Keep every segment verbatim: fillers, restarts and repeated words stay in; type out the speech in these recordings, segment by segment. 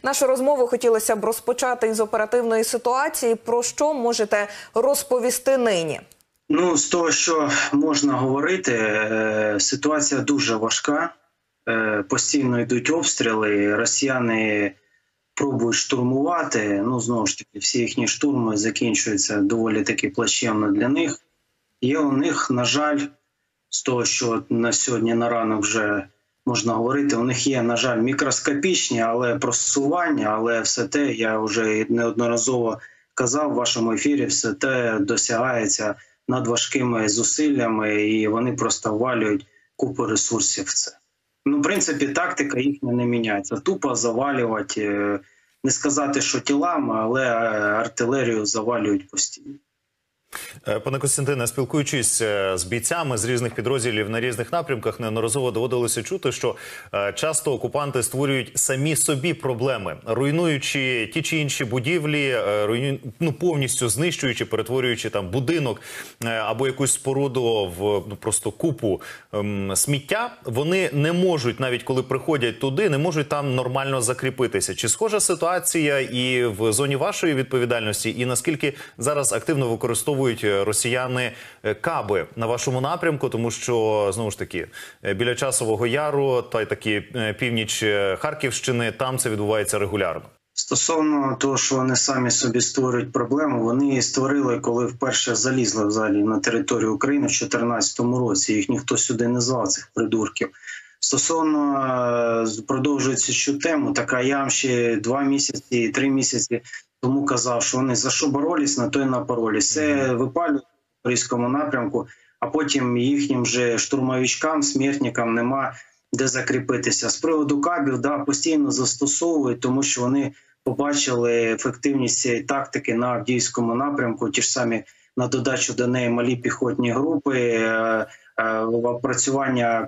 Нашу розмову хотілося б розпочати із оперативної ситуації. Про що можете розповісти нині? Ну, з того, що можна говорити, ситуація дуже важка. Постійно йдуть обстріли, росіяни пробують штурмувати. Ну, знову ж таки, всі їхні штурми закінчуються доволі таки плачевно для них. Є у них, на жаль, з того, що на сьогодні на ранок вже можна говорити, у них є, на жаль, мікроскопічні, але просування, але все те, я вже неодноразово казав в вашому ефірі, все те досягається надважкими зусиллями, і вони просто ввалюють купу ресурсів в це. Ну, в принципі, тактика їхня не міняється. Тупо завалювати, не сказати, що тілами, але артилерію завалюють постійно. Пане Костянтине, спілкуючись з бійцями з різних підрозділів на різних напрямках, неодноразово доводилося чути, що часто окупанти створюють самі собі проблеми, руйнуючи ті чи інші будівлі, руйну... ну, повністю знищуючи, перетворюючи там будинок або якусь споруду в ну, просто купу ем, сміття. Вони не можуть, навіть коли приходять туди, не можуть там нормально закріпитися. Чи схожа ситуація і в зоні вашої відповідальності, і наскільки зараз активно використовують росіяни каби на вашому напрямку, тому що, знову ж таки, біля Часового Яру та й такі північ Харківщини, там це відбувається регулярно. Стосовно того, що вони самі собі створюють проблему, вони її створили, коли вперше залізли взагалі на територію України в дві тисячі чотирнадцятому році. Їх ніхто сюди не звав, цих придурків. Стосовно, продовжується цю тему, така я вам ще два місяці, три місяці тому казав, що вони за що боролись, на то й напоролись. Це випалюють в Запорізькому напрямку, а потім їхнім же штурмовичкам, смертникам нема де закріпитися. З приводу кабів, да, постійно застосовують, тому що вони побачили ефективність цієї тактики на Авдіївському напрямку, ті ж самі на додачу до неї малі піхотні групи, опрацювання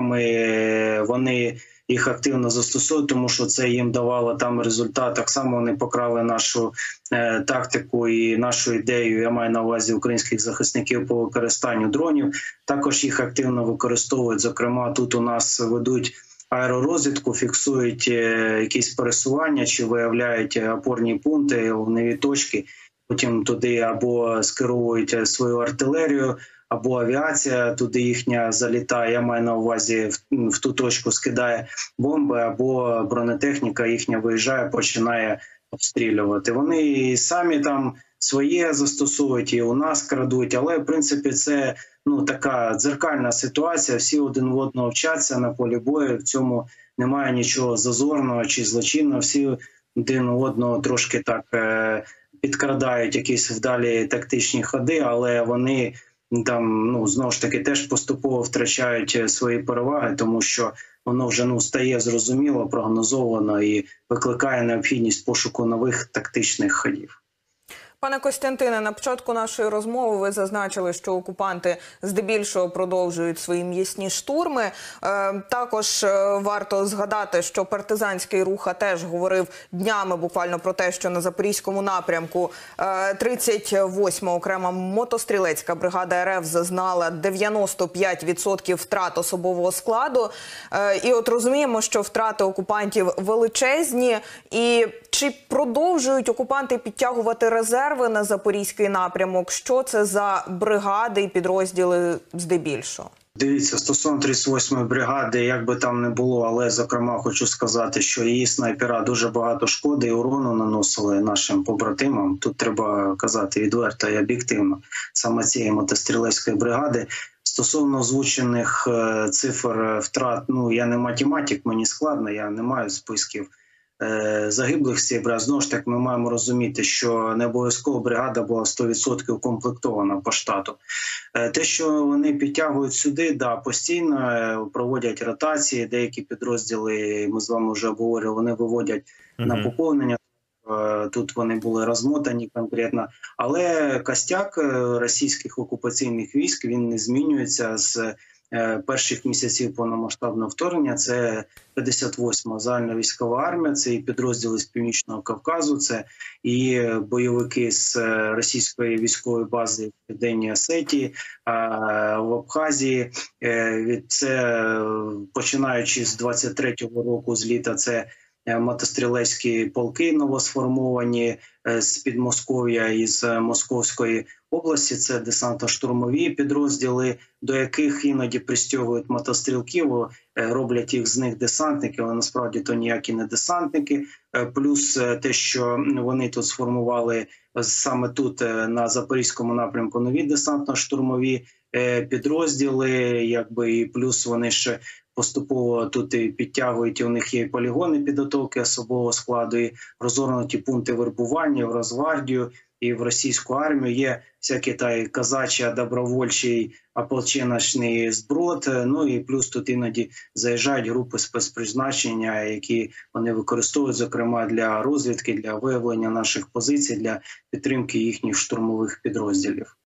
кабами, вони їх активно застосовують, тому що це їм давало там результат. Так само вони покрали нашу е, тактику і нашу ідею, я маю на увазі українських захисників по використанню дронів. Також їх активно використовують, зокрема тут у нас ведуть аеророзвідку, фіксують е, якісь пересування чи виявляють опорні пункти, вогневі точки, потім туди або скеровують свою артилерію, або авіація туди їхня залітає, я маю на увазі в, в ту точку скидає бомби, або бронетехніка їхня виїжджає, починає обстрілювати. Вони і самі там своє застосовують, і у нас крадуть, але в принципі це ну, така дзеркальна ситуація, всі один в одного вчаться на полі бою, в цьому немає нічого зазорного чи злочинного, всі один у одного трошки так е підкрадають якісь вдалі тактичні ходи, але вони там, ну, знову ж таки, теж поступово втрачають свої переваги, тому що воно вже ну, стає зрозуміло, прогнозовано і викликає необхідність пошуку нових тактичних ходів. Пане Костянтине, на початку нашої розмови ви зазначили, що окупанти здебільшого продовжують свої м'ясні штурми. Е, також варто згадати, що партизанський рух теж говорив днями буквально про те, що на Запорізькому напрямку е, тридцять восьма окрема мотострілецька бригада РФ зазнала дев'яносто п'ять відсотків втрат особового складу. Е, і от розуміємо, що втрати окупантів величезні. І чи продовжують окупанти підтягувати резерв на Запорізький напрямок? Що це за бригади і підрозділи здебільшого? Дивіться, стосовно тридцять восьмої бригади, як би там не було, але, зокрема, хочу сказати, що її снайпера дуже багато шкоди і урону наносили нашим побратимам. Тут треба казати відверто і об'єктивно, саме цієї мотострілецької бригади. Стосовно озвучених цифр втрат, ну, я не математик, мені складно, я не маю списків загиблих з цієї бригади. Знову ж таки, ми маємо розуміти, що не обов'язково бригада була сто відсотків укомплектована по штату. Те, що вони підтягують сюди, да, постійно проводять ротації, деякі підрозділи, ми з вами вже обговорювали, вони виводять mm-hmm. на поповнення. Тут вони були розмотані конкретно. Але костяк російських окупаційних військ, він не змінюється з перших місяців повномасштабного вторгнення. Це п'ятдесят восьма загальновійськова армія, це і підрозділи з Північного Кавказу, це і бойовики з російської військової бази в Південній Осетії, в Абхазії. Це починаючи з двадцять третього року, з літа, це мотострілецькі полки новосформовані з Підмосков'я і з Московської області. Це десантно-штурмові підрозділи, до яких іноді пристягують мотострілків, роблять їх з них десантники, але насправді то ніякі не десантники. Плюс те, що вони тут сформували саме тут на Запорізькому напрямку нові десантно-штурмові підрозділи, якби і плюс вони ще поступово тут і підтягують, і у них є полігони підготовки особового складу, і розгорнуті пункти вербування в Росгвардію і в російську армію. Є всякий та казачий, добровольчий, ополченочний зброд. Ну і плюс тут іноді заїжджають групи спецпризначення, які вони використовують, зокрема, для розвідки, для виявлення наших позицій, для підтримки їхніх штурмових підрозділів.